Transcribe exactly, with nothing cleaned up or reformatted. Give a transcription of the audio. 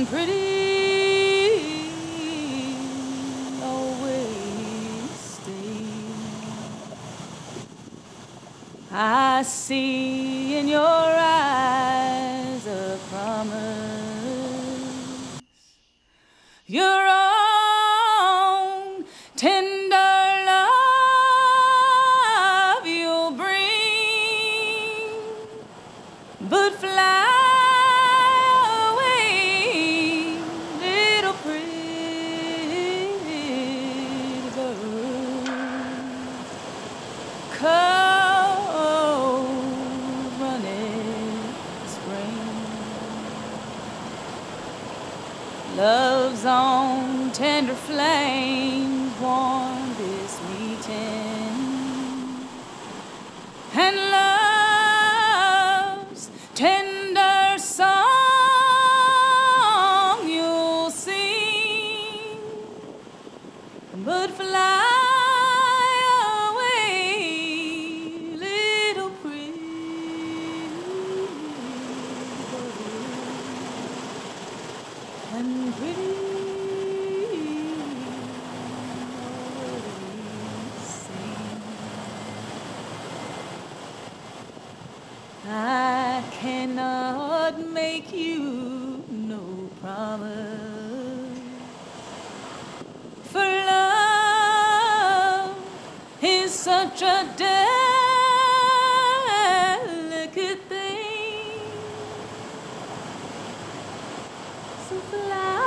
pretty always stay. I see in your eyes a promise, your own tender love you'll bring, but fly away, little pretty bird. Cold running spring, love's own tender flames warm this meeting, and love's tender song you'll sing, but fly away, little pretty bird. And pretty always sing. I cannot make you no promise, for love is such a delicate thing. So fly